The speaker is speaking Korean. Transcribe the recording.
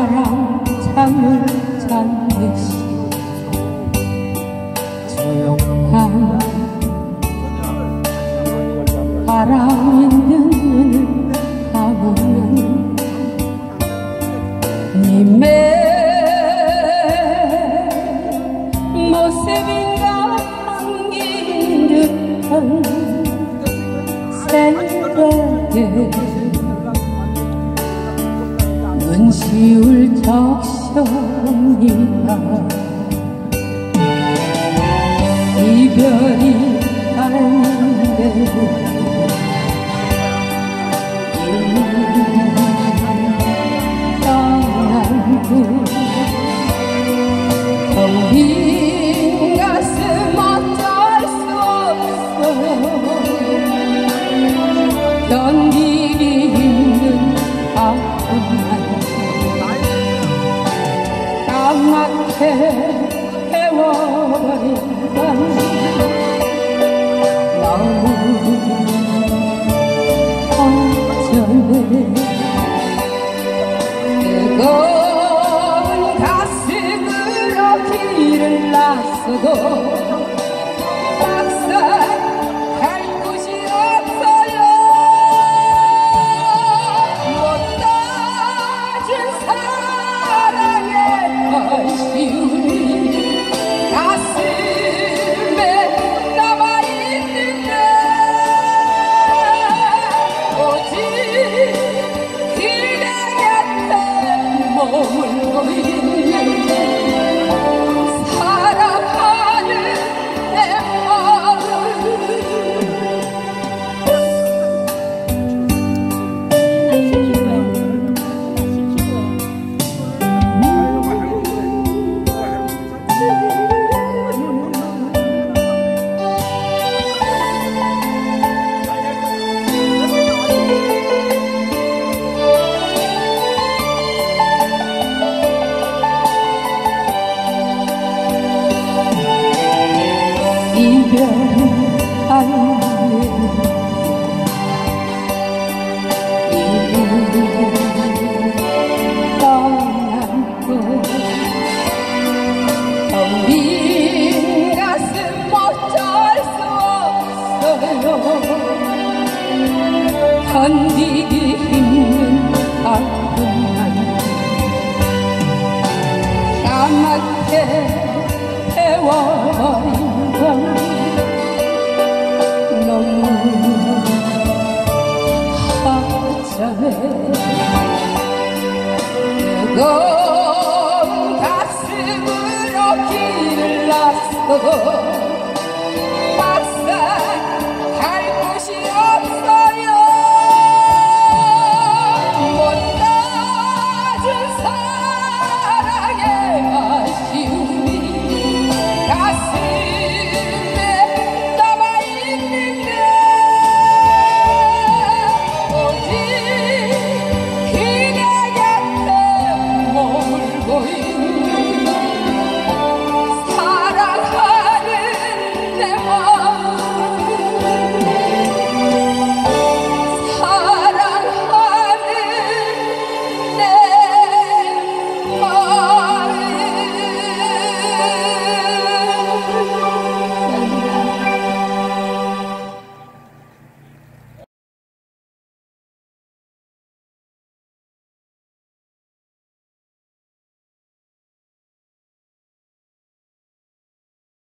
사랑잠을 잠듯이 조용한 바람 있는 눈을 감으면 님의 모습인가 안긴 듯한 새벽에 눈시울 적셔옵니다. 이별이 아닌데도 떠난 후 텅 빈 가슴 어쩔 수 없어요. 견디기 힘든 아픔만 까맣게 태워버린 건 너무 어쩌네. 뜨거운 가슴으로 길을 났어도 막상 갈 곳이 없어요. 못 따준 사랑의 아쉬움이 가슴에 남아있는데 오직 그대 곁에 머물고 있는 사랑하는 내 마음. 이별은 아니에요. 떠난 곳 텅 빈 가슴 어쩔 수 없어요. 견디기 힘든 아픔만 까맣게 태워버린 너무 허전해. 뜨거운 가슴으로 길을 났어